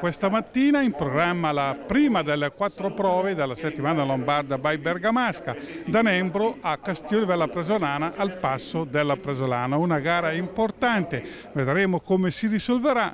questa mattina in programma la prima delle 4 prove della settimana lombarda by Bergamasca, da Nembro a Castione Presolana al Passo della Presolana. Una gara importante, vedremo come si risolverà.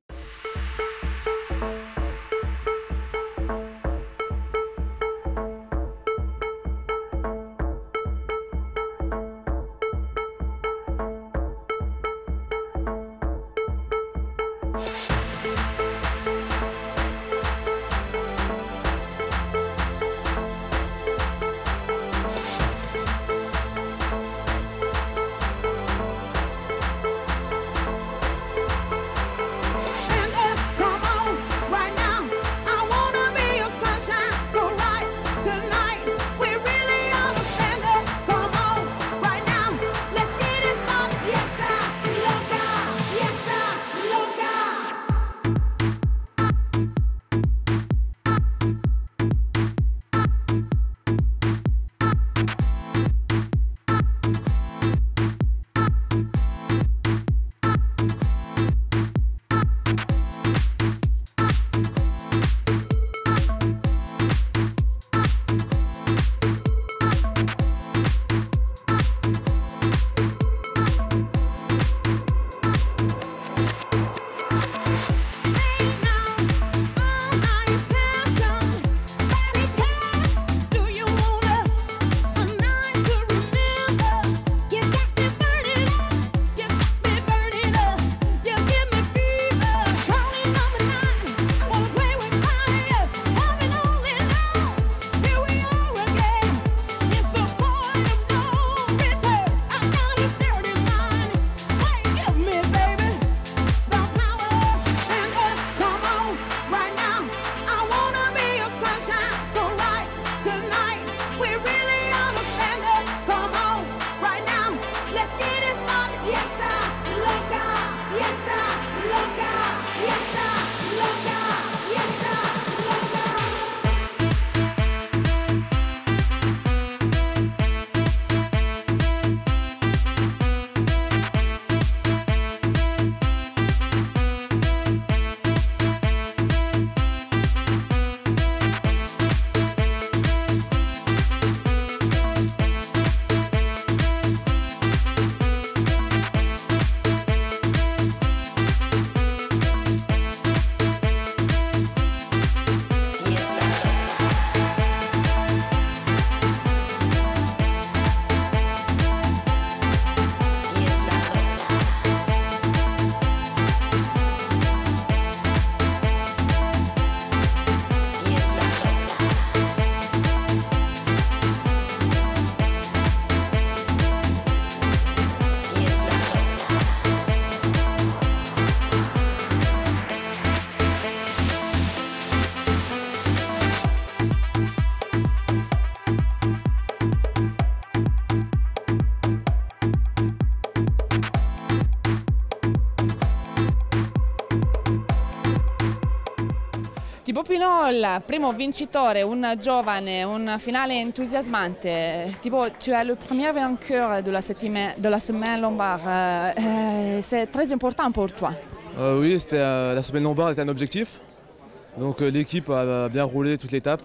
Thibaut Pinot, primo vincitore, un giovane, un finale entusiasmante. Thibaut, tu es le premier vainqueur de la semaine lombarde. C'est très important pour toi. Oui, la semaine lombarde était un objectif. Donc l'équipe a bien roulé toute l'étape.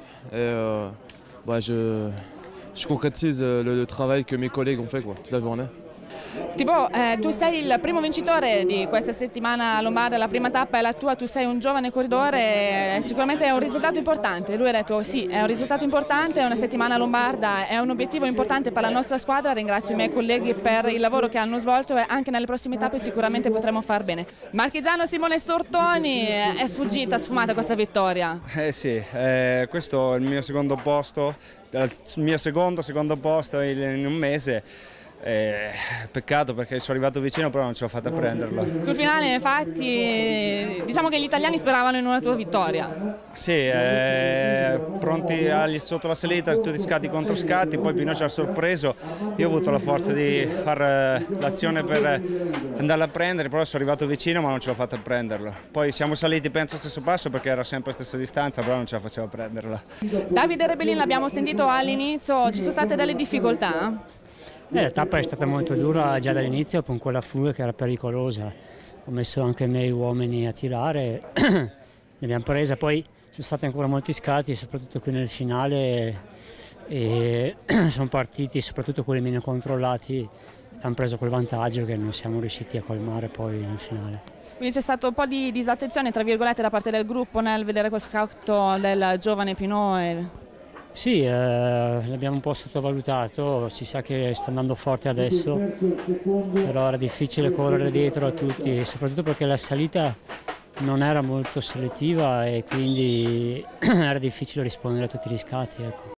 Je concrétise le travail que mes collègues ont fait toute la journée. Thibaut, tu sei il primo vincitore di questa settimana lombarda, la prima tappa è la tua, tu sei un giovane corridore, sicuramente è un risultato importante. Lui ha detto sì, è un risultato importante, è una settimana lombarda, è un obiettivo importante per la nostra squadra. Ringrazio i miei colleghi per il lavoro che hanno svolto e anche nelle prossime tappe sicuramente potremo far bene. Marchigiano Simone Stortoni, è sfumata questa vittoria? Sì, questo è il mio secondo posto, il mio secondo posto in un mese. Peccato perché sono arrivato vicino però non ce l'ho fatta a prenderlo. Sul finale infatti diciamo che gli italiani speravano in una tua vittoria. Sì, pronti sotto la salita, tutti scatti contro scatti, poi Pinot ci ha sorpreso, io ho avuto la forza di fare l'azione per andarla a prendere, però sono arrivato vicino ma non ce l'ho fatta a prenderlo. Poi siamo saliti penso allo stesso passo perché era sempre la stessa distanza, però non ce la facevo a prenderla. Davide Rebellin l'abbiamo sentito all'inizio, ci sono state delle difficoltà? La tappa è stata molto dura già dall'inizio con quella fuga che era pericolosa. Ho messo anche i miei uomini a tirare. l'abbiamo presa, poi sono stati ancora molti scatti, soprattutto qui nel finale, e sono partiti, soprattutto quelli meno controllati, hanno preso quel vantaggio che non siamo riusciti a colmare poi nel finale. Quindi c'è stato un po' di disattenzione, tra virgolette, da parte del gruppo nel vedere questo scatto del giovane Pinot? Sì, l'abbiamo un po' sottovalutato, si sa che sta andando forte adesso, però era difficile correre dietro a tutti, soprattutto perché la salita non era molto selettiva e quindi era difficile rispondere a tutti gli scatti. Ecco.